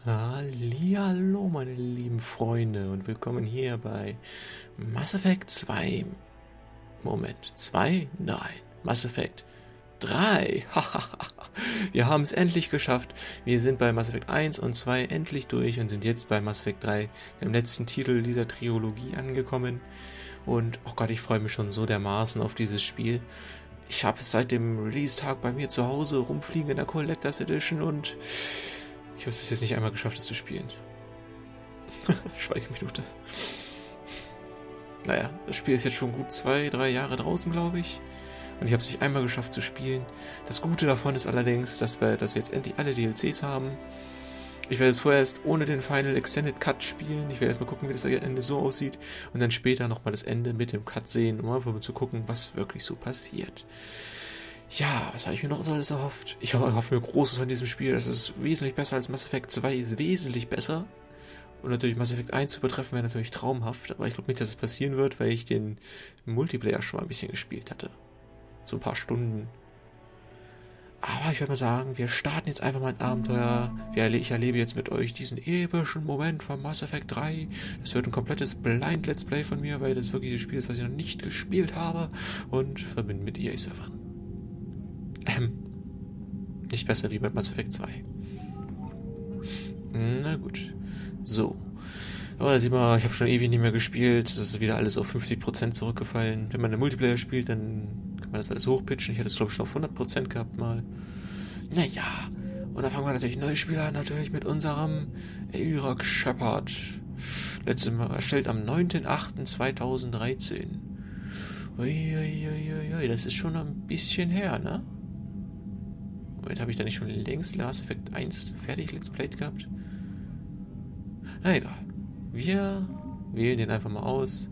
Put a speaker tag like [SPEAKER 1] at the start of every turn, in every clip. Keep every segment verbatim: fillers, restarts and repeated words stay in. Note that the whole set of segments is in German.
[SPEAKER 1] Hallihallo, meine lieben Freunde, und willkommen hier bei Mass Effect zwei. Moment, zwei? Nein, Mass Effect drei. Wir haben es endlich geschafft. Wir sind bei Mass Effect eins und zwei endlich durch und sind jetzt bei Mass Effect drei, dem letzten Titel dieser Trilogie, angekommen. Und, oh Gott, ich freue mich schon so dermaßen auf dieses Spiel. Ich habe es seit dem Release-Tag bei mir zu Hause rumfliegen in der Collectors Edition und ich habe es bis jetzt nicht einmal geschafft, es zu spielen. Schweigeminute. Naja, das Spiel ist jetzt schon gut zwei, drei Jahre draußen, glaube ich. Und ich habe es nicht einmal geschafft zu spielen. Das Gute davon ist allerdings, dass wir, dass wir jetzt endlich alle D L Cs haben. Ich werde es vorerst ohne den Final Extended Cut spielen. Ich werde erstmal gucken, wie das Ende so aussieht. Und dann später nochmal das Ende mit dem Cut sehen, um einfach mal zu gucken, was wirklich so passiert. Ja, was habe ich mir noch so alles erhofft? Ich hoffe mir Großes von diesem Spiel. Das ist wesentlich besser als Mass Effect zwei, ist wesentlich besser. Und natürlich Mass Effect eins zu übertreffen wäre natürlich traumhaft, aber ich glaube nicht, dass es passieren wird, weil ich den Multiplayer schon mal ein bisschen gespielt hatte. So ein paar Stunden. Aber ich würde mal sagen, wir starten jetzt einfach mal ein Abenteuer. Ich erlebe jetzt mit euch diesen epischen Moment von Mass Effect drei. Das wird ein komplettes Blind Let's Play von mir, weil das wirklich das Spiel ist, was ich noch nicht gespielt habe. Und verbinden mit E A-Servern. Ähm, nicht besser wie bei Mass Effect zwei. Na gut. So. Ja, da sieht man, ich habe schon ewig nicht mehr gespielt. Das ist wieder alles auf fünfzig Prozent zurückgefallen. Wenn man einen Multiplayer spielt, dann kann man das alles hochpitchen. Ich hätte es, glaube ich, schon auf hundert Prozent gehabt mal. Naja. Und dann fangen wir natürlich neue Spieler an, natürlich mit unserem Elrock Shepard. Letztes Mal erstellt am neunten achten zweitausenddreizehn. Uiuiuiui, das ist schon ein bisschen her, ne? Moment, habe ich da nicht schon längst Mass Effect eins fertig Let's Played gehabt? Na egal. Wir wählen den einfach mal aus.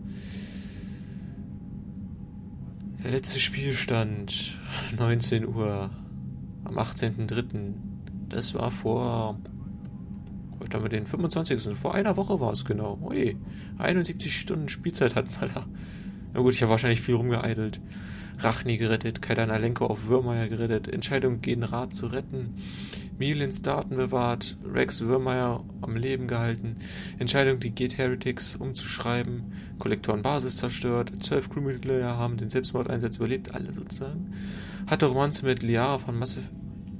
[SPEAKER 1] Der letzte Spielstand, neunzehn Uhr, am achtzehnten dritten Das war vor... Heute haben wir den fünfundzwanzigsten Vor einer Woche war es genau. Ui, einundsiebzig Stunden Spielzeit hatten wir da. Na gut, ich habe wahrscheinlich viel rumgeeidelt. Rachni gerettet, Kaidan Alenko auf Würmeier gerettet, Entscheidung gegen Rat zu retten, Milins Daten bewahrt, Rex Würmeier am Leben gehalten, Entscheidung, die Gate Heretics umzuschreiben, Kollektorenbasis zerstört, zwölf Crewmitglieder haben den Selbstmordeinsatz überlebt, alle sozusagen, hatte Romanze mit Liara von Mass Effect...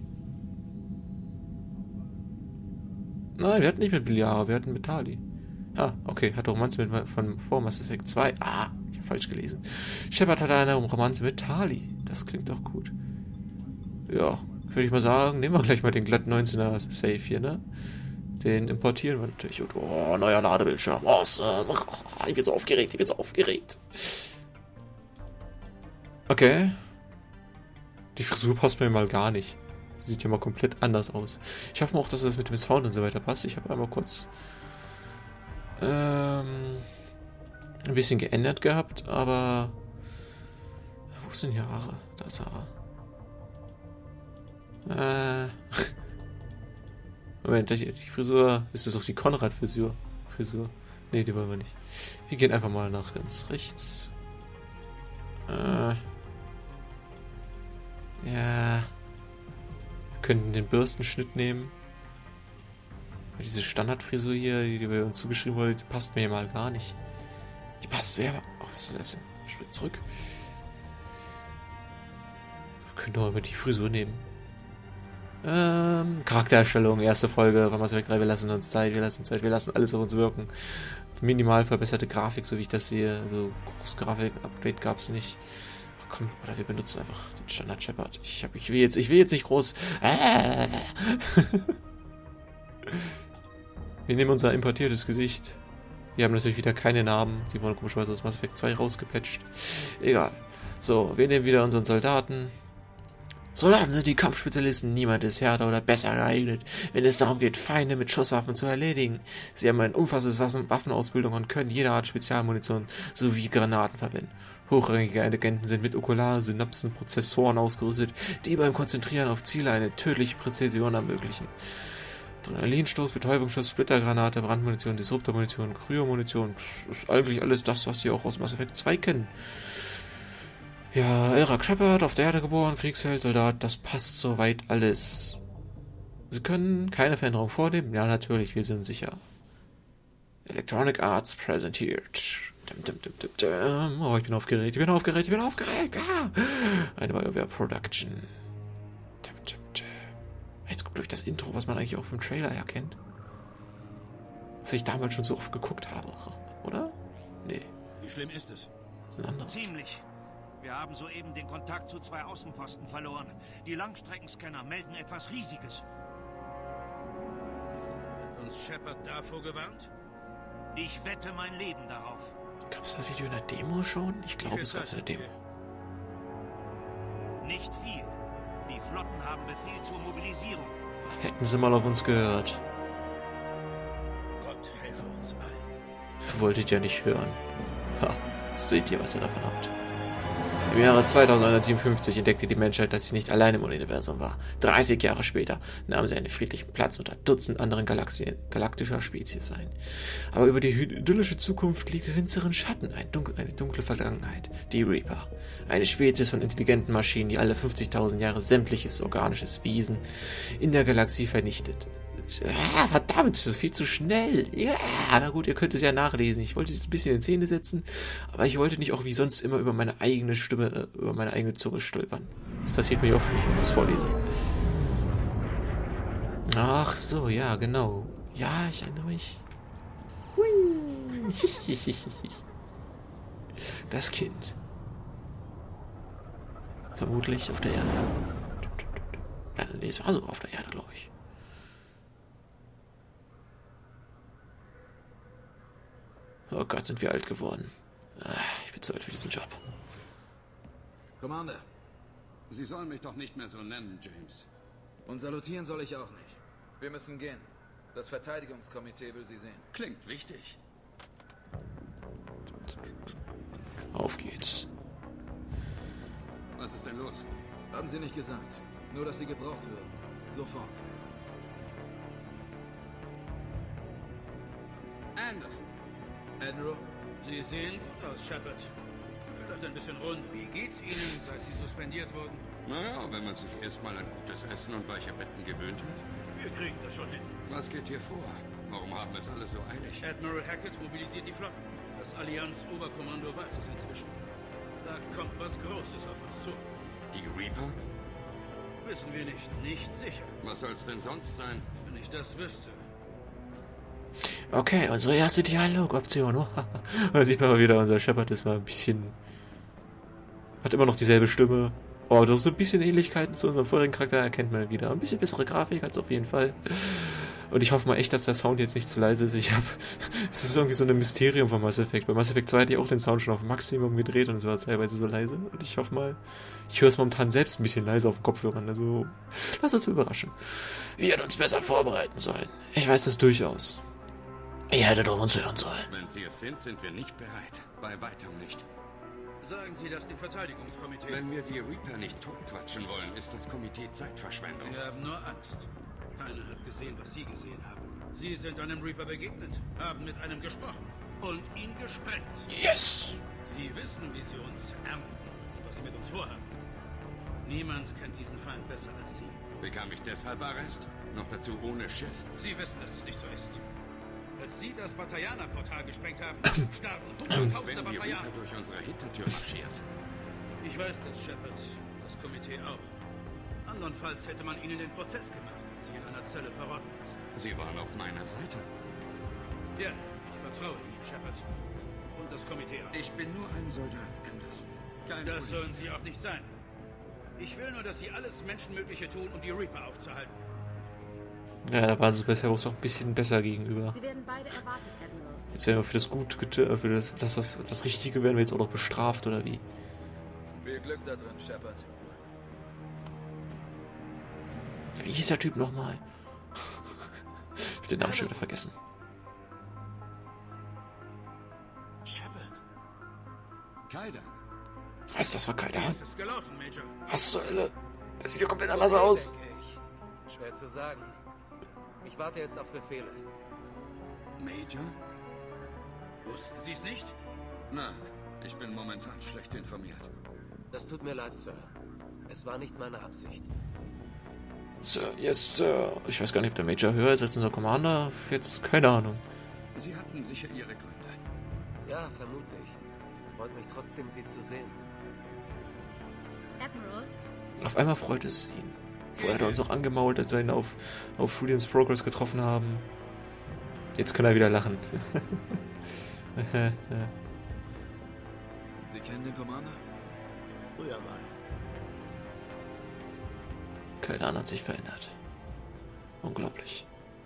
[SPEAKER 1] Nein, wir hatten nicht mit Liara, wir hatten mit Tali. Ah, okay, hatte Romanze mit von vor Mass Effect zwei. Ah, ich habe falsch gelesen. Shepard hatte eine Romanze mit Tali. Das klingt doch gut. Ja, würde ich mal sagen, nehmen wir gleich mal den glatt neunzehner Safe hier, ne? Den importieren wir natürlich. Und, oh, neuer Ladebildschirm. Awesome. Ich bin so aufgeregt, ich bin so aufgeregt. Okay. Die Frisur passt mir mal gar nicht. Die sieht ja mal komplett anders aus. Ich hoffe auch, dass das mit dem Sound und so weiter passt. Ich habe einmal kurz... Ähm, ein bisschen geändert gehabt, aber wo sind hier Haare? Da ist Haare. Äh, Moment, die, die Frisur, ist das auch die Konrad-Frisur? Frisur? Ne, die wollen wir nicht. Wir gehen einfach mal nach ganz rechts. Äh, ja, wir könnten den Bürstenschnitt nehmen. Diese Standardfrisur hier, die, die bei uns zugeschrieben wurde, die passt mir mal gar nicht. Die passt wer? Ach, was ist das denn? Sprich zurück. Wir können doch einfach die Frisur nehmen. Ähm, Charaktererstellung, erste Folge von Mass Effect drei. Wir lassen uns Zeit, wir lassen Zeit, wir lassen alles auf uns wirken. Minimal verbesserte Grafik, so wie ich das sehe. Also, großes Grafik-Upgrade gab es nicht. Ach, komm, oder wir benutzen einfach den Standard Shepard. Ich, hab, ich, will jetzt, ich will jetzt nicht groß... Äh. Wir nehmen unser importiertes Gesicht. Wir haben natürlich wieder keine Namen. Die wurden komischerweise aus Mass Effect zwei rausgepatcht. Egal. So, wir nehmen wieder unseren Soldaten. Soldaten sind die Kampfspezialisten. Niemand ist härter oder besser geeignet, wenn es darum geht, Feinde mit Schusswaffen zu erledigen. Sie haben eine umfassende Waffenausbildung und können jede Art Spezialmunition sowie Granaten verwenden. Hochrangige Agenten sind mit Okular, Synapsen, Prozessoren ausgerüstet, die beim Konzentrieren auf Ziele eine tödliche Präzision ermöglichen. Adrenalinstoß, Betäubungsschuss, Splittergranate, Brandmunition, Disruptormunition, Kryomunition. Das ist eigentlich alles das, was Sie auch aus Mass Effect zwei kennen. Ja, Elrock Shepard, auf der Erde geboren, Kriegsheld, Soldat, das passt soweit alles. Sie können keine Veränderung vornehmen. Ja, natürlich, wir sind sicher. Electronic Arts präsentiert. Dum, dum, dum, dum, dum. Oh, ich bin aufgeregt, ich bin aufgeregt, ich bin aufgeregt. Ah. Eine BioWare Production. Dum, dum, dum. Jetzt kommt durch das Intro, was man eigentlich auch vom Trailer erkennt. Was ich damals schon so oft geguckt habe. Oder? Nee.
[SPEAKER 2] Wie schlimm ist es?
[SPEAKER 1] Das ist ein anderes.
[SPEAKER 3] Ziemlich. Wir haben soeben den Kontakt zu zwei Außenposten verloren. Die Langstreckenscanner melden etwas Riesiges.
[SPEAKER 2] Hat uns Shepard davor gewarnt?
[SPEAKER 3] Ich wette mein Leben darauf.
[SPEAKER 1] Gab es das Video in der Demo schon? Ich glaube, es gab es in der Demo.
[SPEAKER 3] Nicht viel. Die Flotten haben Befehl zur Mobilisierung.
[SPEAKER 1] Hätten sie mal auf uns gehört.
[SPEAKER 2] Gott helfe uns allen.
[SPEAKER 1] Wolltet ihr nicht hören. Ha, jetzt seht ihr, was ihr davon habt. Im Jahre zweitausendneunhundertsiebenundfünfzig entdeckte die Menschheit, dass sie nicht allein im Universum war. dreißig Jahre später nahm sie einen friedlichen Platz unter Dutzend anderen Galaxien, galaktischer Spezies ein. Aber über die idyllische Zukunft liegt finsteren Schatten, ein dunkel, eine dunkle Vergangenheit. Die Reaper. Eine Spezies von intelligenten Maschinen, die alle fünfzigtausend Jahre sämtliches organisches Wesen in der Galaxie vernichtet. Ah, verdammt, das ist viel zu schnell. Ja, na gut, ihr könnt es ja nachlesen. Ich wollte es ein bisschen in Szene setzen, aber ich wollte nicht auch wie sonst immer über meine eigene Stimme, äh, über meine eigene Zunge stolpern. Das passiert mir oft, wenn ich irgendwas vorlese. Ach so, ja, genau. Ja, ich erinnere mich. Hui. Das Kind. Vermutlich auf der Erde. Nee, es war so auf der Erde, glaube ich. Oh Gott, sind wir alt geworden. Ich bin zu alt für diesen Job.
[SPEAKER 4] Commander, Sie sollen mich doch nicht mehr so nennen, James.
[SPEAKER 5] Und salutieren soll ich auch nicht. Wir müssen gehen. Das Verteidigungskomitee will Sie sehen.
[SPEAKER 4] Klingt wichtig.
[SPEAKER 1] Auf geht's.
[SPEAKER 4] Was ist denn los?
[SPEAKER 5] Haben Sie nicht gesagt. Nur, dass Sie gebraucht werden. Sofort.
[SPEAKER 4] Anderson.
[SPEAKER 5] Admiral?
[SPEAKER 2] Sie sehen gut aus, Shepard. Vielleicht ein bisschen rund. Wie geht's Ihnen, seit Sie suspendiert wurden?
[SPEAKER 4] Naja, wenn man sich erstmal an gutes Essen und weiche Betten gewöhnt hat.
[SPEAKER 2] Wir kriegen das schon hin.
[SPEAKER 4] Was geht hier vor? Warum haben es alle so eilig?
[SPEAKER 2] Admiral Hackett mobilisiert die Flotten. Das Allianz-Oberkommando weiß es inzwischen. Da kommt was Großes auf uns zu.
[SPEAKER 4] Die Reaper?
[SPEAKER 2] Wissen wir nicht. Nicht sicher.
[SPEAKER 4] Was soll's denn sonst sein?
[SPEAKER 2] Wenn ich das wüsste.
[SPEAKER 1] Okay, unsere erste Dialogoption. Oh, da sieht man mal wieder, unser Shepard ist mal ein bisschen... Hat immer noch dieselbe Stimme. Oh, doch so ein bisschen Ähnlichkeiten zu unserem vorigen Charakter erkennt man wieder. Ein bisschen bessere Grafik hat es auf jeden Fall. Und ich hoffe mal echt, dass der Sound jetzt nicht zu leise ist. Ich habe... Es ist irgendwie so ein Mysterium von Mass Effect. Bei Mass Effect zwei hatte ich auch den Sound schon auf Maximum gedreht und es war teilweise so leise. Und ich hoffe mal... Ich höre es momentan selbst ein bisschen leise auf den Kopfhörern. Also, lass uns überraschen. Wir hätten uns besser vorbereiten sollen. Ich weiß das durchaus. Ihr hättet auf uns hören sollen.
[SPEAKER 4] Wenn Sie es sind, sind wir nicht bereit. Bei weitem nicht.
[SPEAKER 2] Sagen Sie das dem Verteidigungskomitee.
[SPEAKER 4] Wenn wir die Reaper nicht totquatschen wollen, ist das Komitee Zeitverschwendung.
[SPEAKER 2] Sie haben nur Angst. Keiner hat gesehen, was Sie gesehen haben. Sie sind einem Reaper begegnet, haben mit einem gesprochen und ihn gesprengt.
[SPEAKER 1] Yes!
[SPEAKER 2] Sie wissen, wie Sie uns ernten und was Sie mit uns vorhaben. Niemand kennt diesen Feind besser als Sie.
[SPEAKER 4] Bekam ich deshalb Arrest? Noch dazu ohne Schiff?
[SPEAKER 2] Sie wissen, dass es nicht so ist. Als Sie das Bataillana-Portal gesprengt haben, starben hunderttausende
[SPEAKER 4] Wenn die
[SPEAKER 2] Bataillane.
[SPEAKER 4] Reaper durch unsere Hintertür marschiert.
[SPEAKER 2] Ich weiß das, Shepard. Das Komitee auch. Andernfalls hätte man Ihnen den Prozess gemacht und Sie in einer Zelle verrotten lassen.
[SPEAKER 4] Sie waren auf meiner Seite.
[SPEAKER 2] Ja, ich vertraue Ihnen, Shepard. Und das Komitee auch.
[SPEAKER 4] Ich bin nur ein Soldat, Anderson. Kein
[SPEAKER 2] Das
[SPEAKER 4] Politiker.
[SPEAKER 2] sollen Sie auch nicht sein. Ich will nur, dass Sie alles Menschenmögliche tun, um die Reaper aufzuhalten.
[SPEAKER 1] Ja, da waren sie bisher auch noch ein bisschen besser gegenüber.
[SPEAKER 6] Sie werden beide erwartet, Admiral.
[SPEAKER 1] Jetzt werden wir für das Gute, get- für das, das, das, das Richtige werden wir jetzt auch noch bestraft, oder wie?
[SPEAKER 5] Viel Glück da drin, Shepard.
[SPEAKER 1] Wie hieß der Typ nochmal? Ich hab den Namen schon wieder vergessen.
[SPEAKER 2] Shepard.
[SPEAKER 4] Kaidan.
[SPEAKER 1] Was, das war keiner?
[SPEAKER 2] Wie ist es gelaufen, Major?
[SPEAKER 1] Was zur Hölle? Das sieht ja komplett anders aus.
[SPEAKER 7] Denke ich. Schwer zu sagen. Ich warte jetzt auf Befehle.
[SPEAKER 4] Major?
[SPEAKER 2] Wussten Sie es nicht?
[SPEAKER 4] Na, ich bin momentan schlecht informiert.
[SPEAKER 7] Das tut mir leid, Sir. Es war nicht meine Absicht.
[SPEAKER 1] Sir, yes, Sir. Ich weiß gar nicht, ob der Major höher ist als unser Commander. Jetzt keine Ahnung.
[SPEAKER 4] Sie hatten sicher Ihre Gründe.
[SPEAKER 7] Ja, vermutlich. Freut mich trotzdem, Sie zu sehen.
[SPEAKER 6] Admiral?
[SPEAKER 1] Auf einmal freut es ihn. Vorher hat er uns auch angemault, als wir ihn auf, auf Freedom's Progress getroffen haben. Jetzt kann er wieder lachen.
[SPEAKER 5] Sie kennen den Commander?
[SPEAKER 2] Früher mal.
[SPEAKER 1] Kaidan hat sich verändert. Unglaublich.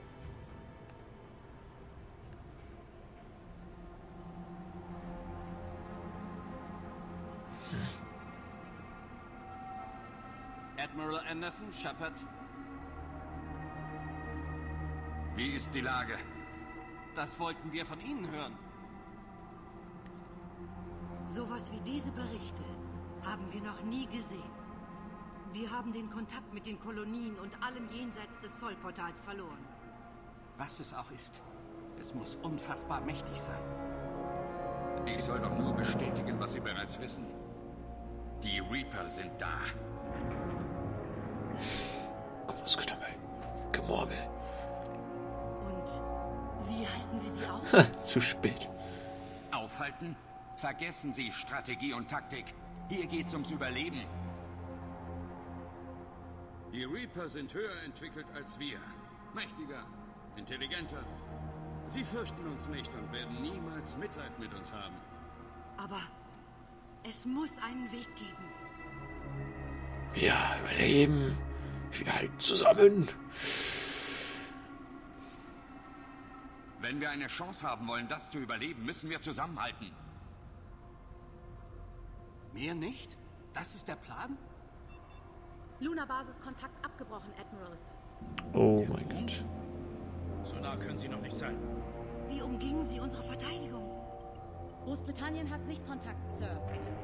[SPEAKER 8] Admiral Anderson, Shepard.
[SPEAKER 4] Wie ist die Lage?
[SPEAKER 8] Das wollten wir von Ihnen hören.
[SPEAKER 6] Sowas wie diese Berichte haben wir noch nie gesehen. Wir haben den Kontakt mit den Kolonien und allem jenseits des Zollportals verloren.
[SPEAKER 8] Was es auch ist, es muss unfassbar mächtig sein.
[SPEAKER 4] Ich soll doch nur bestätigen, was Sie bereits wissen. Die Reaper sind da.
[SPEAKER 1] Großgetümmel. Gemurmel.
[SPEAKER 6] Und wie halten wir sie auf?
[SPEAKER 1] Zu spät.
[SPEAKER 8] Aufhalten? Vergessen Sie Strategie und Taktik. Hier geht's ums Überleben.
[SPEAKER 4] Die Reaper sind höher entwickelt als wir. Mächtiger, intelligenter. Sie fürchten uns nicht und werden niemals Mitleid mit uns haben.
[SPEAKER 6] Aber es muss einen Weg geben.
[SPEAKER 1] Ja, überleben. Wir halten zusammen.
[SPEAKER 8] Wenn wir eine Chance haben wollen, das zu überleben, müssen wir zusammenhalten. Mehr nicht? Das ist der Plan?
[SPEAKER 6] Luna-Basis-Kontakt abgebrochen, Admiral.
[SPEAKER 1] Oh mein Gott.
[SPEAKER 2] So nah können Sie noch nicht sein.
[SPEAKER 6] Wie umgingen Sie unsere Verteidigung?
[SPEAKER 9] Großbritannien hat Sichtkontakt, Sir.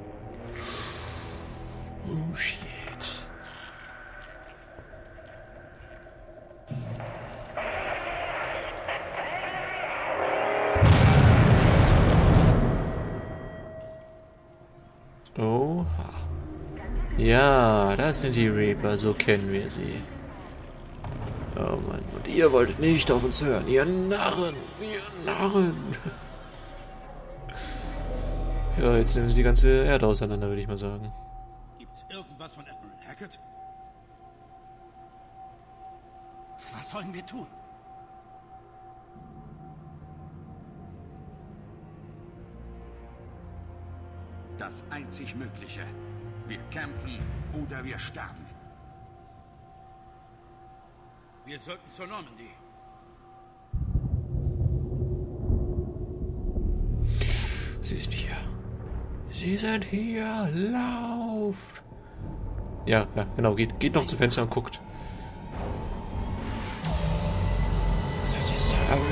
[SPEAKER 1] Oh shit. Oha. Ja, das sind die Reaper, so kennen wir sie. Oh Mann, und ihr wolltet nicht auf uns hören, ihr Narren, ihr Narren. Ja, jetzt nehmen sie die ganze Erde auseinander, würde ich mal sagen.
[SPEAKER 2] Gibt's irgendwas von Admiral Hackett?
[SPEAKER 8] Was sollen wir tun? Das einzig Mögliche. Wir kämpfen oder wir sterben.
[SPEAKER 2] Wir sollten zur Normandy.
[SPEAKER 1] Sie sind hier. Sie sind hier. Lauft. Ja, ja, genau. Geht, geht noch zum Fenster und guckt. Das ist die Sarah.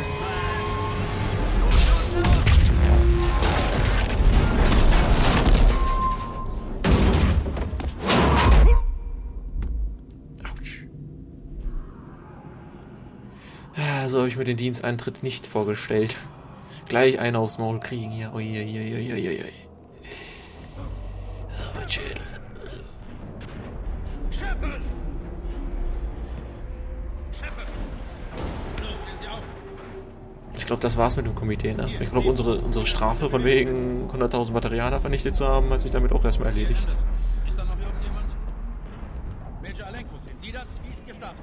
[SPEAKER 1] So habe ich mir den Diensteintritt nicht vorgestellt. Gleich einen aufs Maul kriegen hier. Uiuiuiuiui. Oh, mein Schädel.
[SPEAKER 2] Shepard! Shepard! Los, stehen Sie auf!
[SPEAKER 1] Ich glaube, das war's mit dem Komitee, ne? Ich glaube, unsere, unsere Strafe von wegen hunderttausend Batterianer vernichtet zu haben, hat sich damit auch erstmal erledigt.
[SPEAKER 2] Ist da noch irgendjemand? Major Alenko, sind Sie das? Wie ist Ihr Status?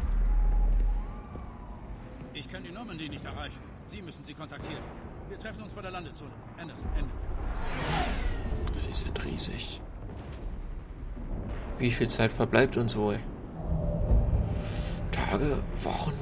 [SPEAKER 2] Ich kann die Normandy nicht erreichen. Sie müssen sie kontaktieren. Wir treffen uns bei der Landezone. Anderson, Ende.
[SPEAKER 1] Sie sind riesig. Wie viel Zeit verbleibt uns wohl? Tage, Wochen?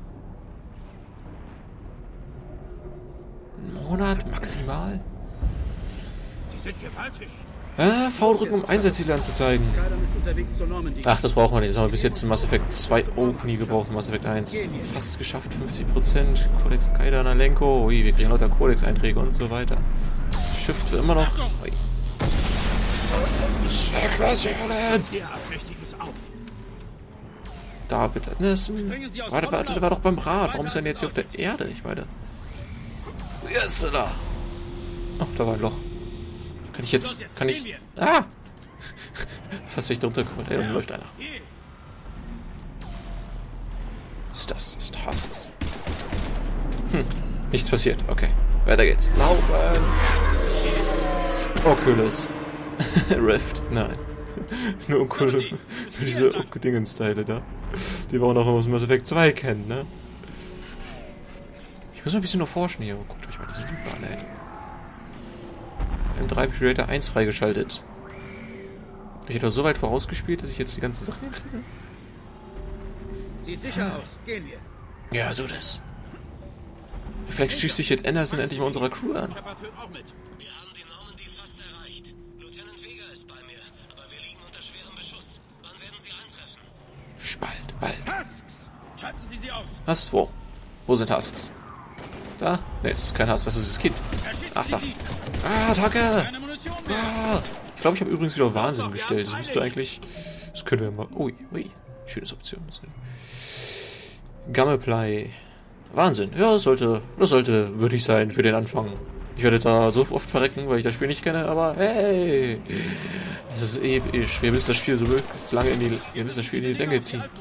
[SPEAKER 1] Ein Monat maximal?
[SPEAKER 2] Sie sind gewaltig.
[SPEAKER 1] Ah, V-Drücken, um Einsatzziele anzuzeigen.
[SPEAKER 2] Kaidan ist unterwegs zur Normandy.
[SPEAKER 1] Ach, das brauchen wir nicht. Das haben wir bis jetzt in Mass Effect zwei auch nie gebraucht. Mass Effect eins. Fast geschafft, fünfzig Prozent. Codex Kaidan, Alenko. Ui, wir kriegen lauter Codex-Einträge und so weiter. Shift wird immer noch... Ui. David Anderson. Warte, warte, der war doch beim Rad. Warum ist er denn jetzt hier auf der Erde? Ich meine... Yes, da. Ach, da war ein Loch. Kann ich jetzt... Kann ich... Ah! Fast bin ich da runtergekommen. Ey, da läuft einer. ist das? Was ist das? Hm, nichts passiert. Okay, weiter geht's. Laufen! Oculus. Rift? Nein. Nur Oculus. Nur diese Dingensteile da. Die wir auch noch aus Mass Effect zwei kennen, ne? Ich muss noch ein bisschen noch forschen hier. Guckt euch mal diese Typen an, ey. M drei Predator eins freigeschaltet. Ich hätte doch so weit vorausgespielt, dass ich jetzt die ganzen Sachen hier kriege.
[SPEAKER 2] Sieht sicher aus. Gehen wir.
[SPEAKER 1] Ja, so das. Vielleicht schließt sich jetzt Anderson endlich mal unserer Crew an.
[SPEAKER 2] Shepard hört auch mit.
[SPEAKER 10] Wir haben die Normandy fast erreicht. Lieutenant Vega ist bei mir, aber wir liegen unter schwerem Beschuss. Wann werden Sie eintreffen?
[SPEAKER 1] Bald, bald.
[SPEAKER 2] Husks! Schalten Sie sie aus.
[SPEAKER 1] Was? Wo? Wo sind Husks? Da? Ne, das ist kein Husk, das ist das Kind. Ach, da. Ah, Attacke! Ah. Ich glaube, ich habe übrigens wieder auf Wahnsinn gestellt. Das müsste eigentlich... Das können wir mal... Ui, ui. Schönes Option. Gammeplay. Wahnsinn. Ja, das sollte... Das sollte würdig sein für den Anfang. Ich werde da so oft verrecken, weil ich das Spiel nicht kenne, aber hey! Das ist episch. Wir müssen das Spiel so möglichst lange in die... Wir müssen das Spiel in die Länge ziehen.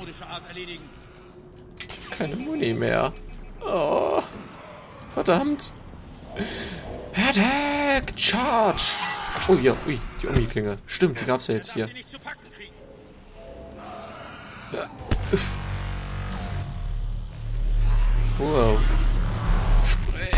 [SPEAKER 1] Keine Muni mehr. Oh... Verdammt! Attack! Charge! Oh ja, ui, die Omi-Klinge. Stimmt, die gab's ja jetzt hier. Wow. Spring!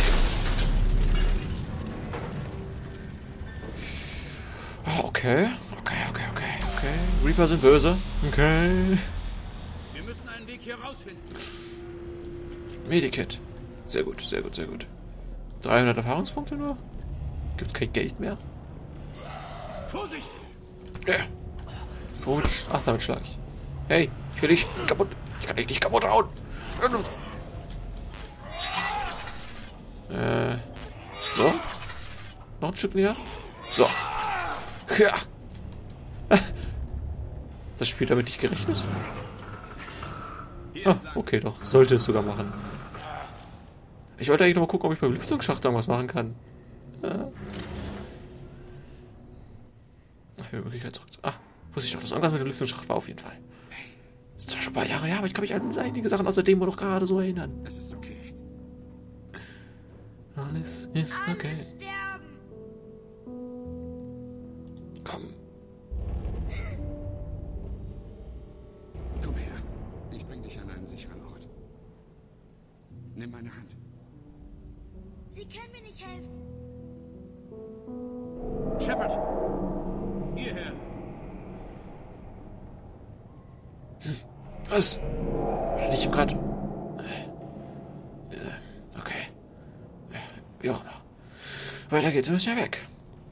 [SPEAKER 1] Oh, okay. Okay, okay, okay, okay. Reaper sind böse. Okay.
[SPEAKER 2] Wir müssen einen Weg hier rausfinden.
[SPEAKER 1] Medikit. Sehr gut, sehr gut, sehr gut. dreihundert Erfahrungspunkte nur? Gibt kein Geld mehr?
[SPEAKER 2] Vorsicht!
[SPEAKER 1] Ja. Womit, ach, damit schlage ich. Hey, ich will dich kaputt. Ich kann dich nicht kaputt hauen. Äh. So. Noch ein Stück näher. So. Ja. Das Spiel damit nicht gerechnet? Ah, okay, doch. Sollte es sogar machen. Ich wollte eigentlich noch mal gucken, ob ich beim Lüftungsschacht irgendwas machen kann. Ja. Ach, ich habe die Möglichkeit zurück. Ah, wusste ich doch, dass irgendwas mit dem Lüftungsschacht war auf jeden Fall. Das ist zwar schon ein paar Jahre her, aber ich kann mich an einige Sachen aus der Demo noch gerade so erinnern.
[SPEAKER 4] Es ist okay.
[SPEAKER 1] Alles ist okay.
[SPEAKER 6] Alle sterben.
[SPEAKER 1] Komm.
[SPEAKER 4] Komm her. Ich bring dich an einen sicheren Ort. Nimm meine Hand.
[SPEAKER 9] Sie können mir nicht helfen.
[SPEAKER 2] Shepard! Hierher!
[SPEAKER 1] Was? Nicht im Grad. Okay. Wie auch immer. Weiter geht's, wir müssen ja weg.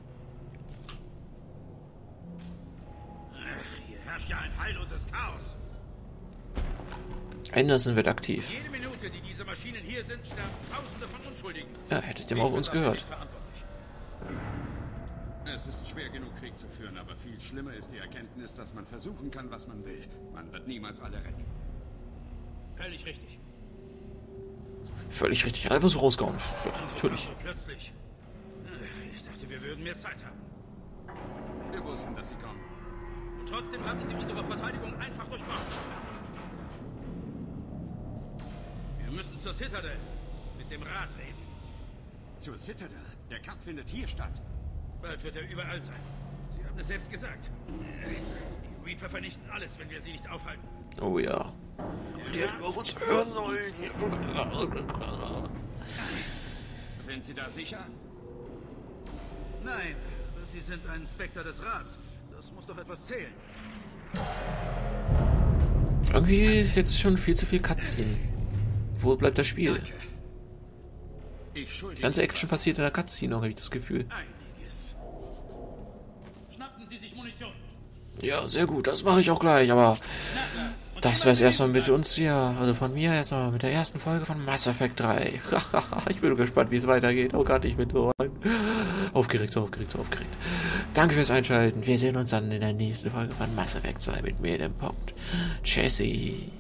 [SPEAKER 2] Ach, hier herrscht ja ein heilloses Chaos.
[SPEAKER 1] Anderson wird aktiv.
[SPEAKER 2] Jede Minute, die diese Maschinen hier sind, sterben Tausende von Unschuldigen.
[SPEAKER 1] Ja, hättet ihr mal auf uns gehört.
[SPEAKER 4] Es ist schwer genug, Krieg zu führen, aber viel schlimmer ist die Erkenntnis, dass man versuchen kann, was man will. Man wird niemals alle retten.
[SPEAKER 2] Völlig richtig.
[SPEAKER 1] Völlig richtig. Hat einfach so rausgehauen. Ja, natürlich.
[SPEAKER 2] So plötzlich. Ich dachte, wir würden mehr Zeit haben.
[SPEAKER 4] Wir wussten, dass sie kommen.
[SPEAKER 2] Und trotzdem haben sie unsere Verteidigung einfach durchbrochen. Wir müssen zur Citadel mit dem Rat reden.
[SPEAKER 4] Zur Citadel? Der Kampf findet hier statt.
[SPEAKER 2] Bald wird er überall sein. Sie haben es selbst gesagt. Die Reaper vernichten alles, wenn wir sie nicht aufhalten.
[SPEAKER 1] Oh ja. Die hätten auf uns hören sollen.
[SPEAKER 4] Sind Sie da sicher?
[SPEAKER 2] Nein, aber sie sind ein Spectre des Rats. Das muss doch etwas zählen.
[SPEAKER 1] Irgendwie ist jetzt schon viel zu viel Cutscene. Wo bleibt das Spiel?
[SPEAKER 4] Danke. Ich schulde
[SPEAKER 1] Die ganze Action passiert in der Cutscene, habe ich das Gefühl.
[SPEAKER 2] Einiges. Schnappen Sie sich Munition.
[SPEAKER 1] Ja, sehr gut, das mache ich auch gleich, aber das wäre es erstmal mit uns hier, also von mir erstmal mit der ersten Folge von Mass Effect drei. Ich bin gespannt, wie es weitergeht. Oh Gott, ich bin so aufgeregt, so aufgeregt, so aufgeregt. Danke fürs Einschalten. Wir sehen uns dann in der nächsten Folge von Mass Effect zwei mit mir, dem Punkt. Tschüssi.